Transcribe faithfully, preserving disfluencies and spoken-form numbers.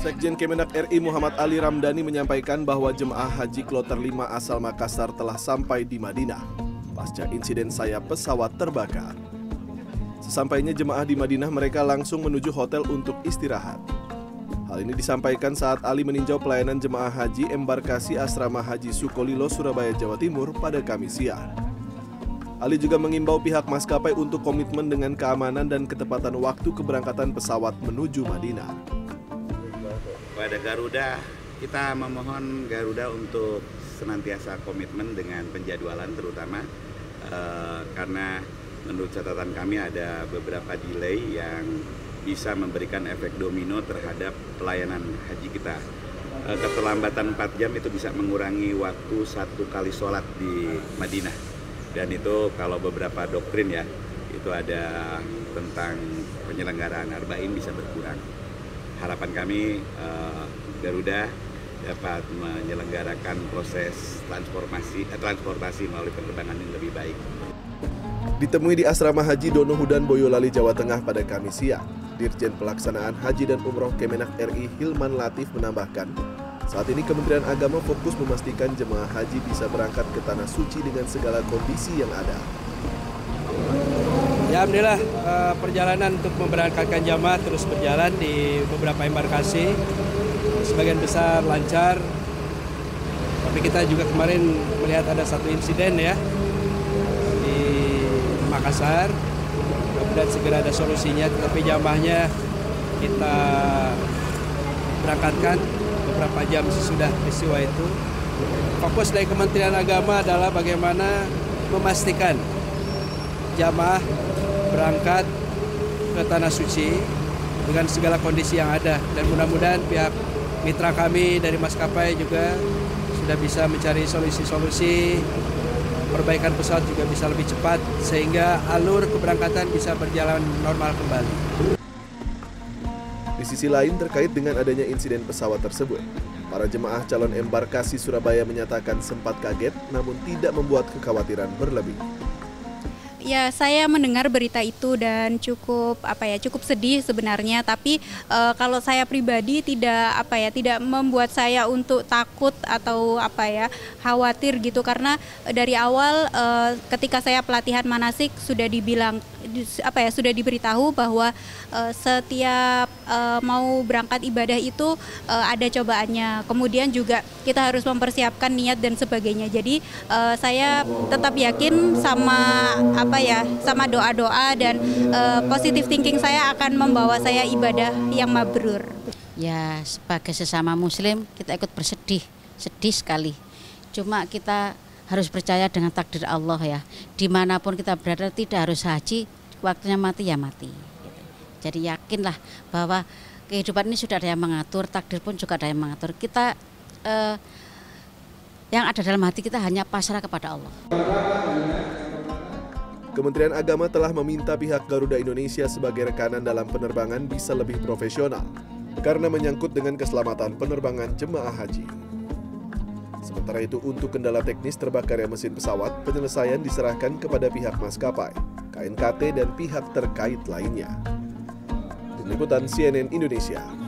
Sekjen Kemenak R I Muhammad Ali Ramdhani menyampaikan bahwa jemaah haji kloter lima asal Makassar telah sampai di Madinah pasca insiden sayap pesawat terbakar. Sesampainya jemaah di Madinah, mereka langsung menuju hotel untuk istirahat. Hal ini disampaikan saat Ali meninjau pelayanan jemaah haji embarkasi Asrama Haji Sukolilo, Surabaya, Jawa Timur pada Kamis siang. Ali juga mengimbau pihak maskapai untuk komitmen dengan keamanan dan ketepatan waktu keberangkatan pesawat menuju Madinah. Pada Garuda, kita memohon Garuda untuk senantiasa komitmen dengan penjadwalan terutama eh, karena menurut catatan kami ada beberapa delay yang bisa memberikan efek domino terhadap pelayanan haji kita. Eh, keterlambatan empat jam itu bisa mengurangi waktu satu kali sholat di Madinah. Dan itu kalau beberapa doktrin ya, itu ada tentang penyelenggaraan arba'in bisa berkurang. Harapan kami uh, Garuda dapat menyelenggarakan proses transformasi, eh, transportasi melalui penerbangan yang lebih baik. Ditemui di Asrama Haji Dono Hudan, Boyolali, Jawa Tengah pada Kamis siang, Dirjen Pelaksanaan Haji dan Umroh Kemenak R I Hilman Latif menambahkan, saat ini Kementerian Agama fokus memastikan jemaah haji bisa berangkat ke Tanah Suci dengan segala kondisi yang ada. Ya, alhamdulillah perjalanan untuk memberangkatkan jamaah terus berjalan di beberapa embarkasi, sebagian besar lancar. Tapi kita juga kemarin melihat ada satu insiden ya di Makassar. Mudah-mudahan segera ada solusinya, tetapi jamaahnya kita berangkatkan beberapa jam sesudah peristiwa itu. Fokus dari Kementerian Agama adalah bagaimana memastikan jamaah berangkat ke Tanah Suci dengan segala kondisi yang ada, dan mudah-mudahan pihak mitra kami dari maskapai juga sudah bisa mencari solusi-solusi perbaikan pesawat juga bisa lebih cepat sehingga alur keberangkatan bisa berjalan normal kembali. Di sisi lain, terkait dengan adanya insiden pesawat tersebut, para jemaah calon embarkasi Surabaya menyatakan sempat kaget namun tidak membuat kekhawatiran berlebih. Ya, saya mendengar berita itu dan cukup apa ya cukup sedih sebenarnya, tapi e, kalau saya pribadi tidak apa ya tidak membuat saya untuk takut atau apa ya khawatir gitu, karena dari awal e, ketika saya pelatihan manasik sudah dibilang apa ya sudah diberitahu bahwa e, setiap e, mau berangkat ibadah itu e, ada cobaannya, kemudian juga kita harus mempersiapkan niat dan sebagainya. Jadi e, saya tetap yakin sama apa ya sama doa-doa dan uh, positive thinking saya akan membawa saya ibadah yang mabrur. Ya, sebagai sesama muslim kita ikut bersedih, sedih sekali. Cuma kita harus percaya dengan takdir Allah ya. Dimanapun kita berada tidak harus haji, waktunya mati ya mati. Jadi yakinlah bahwa kehidupan ini sudah ada yang mengatur, takdir pun juga ada yang mengatur. Kita uh, yang ada dalam hati kita hanya pasrah kepada Allah. Kementerian Agama telah meminta pihak Garuda Indonesia sebagai rekanan dalam penerbangan bisa lebih profesional karena menyangkut dengan keselamatan penerbangan jemaah haji. Sementara itu, untuk kendala teknis terbakarnya mesin pesawat, penyelesaian diserahkan kepada pihak maskapai, K N K T dan pihak terkait lainnya. Tim Liputan C N N Indonesia.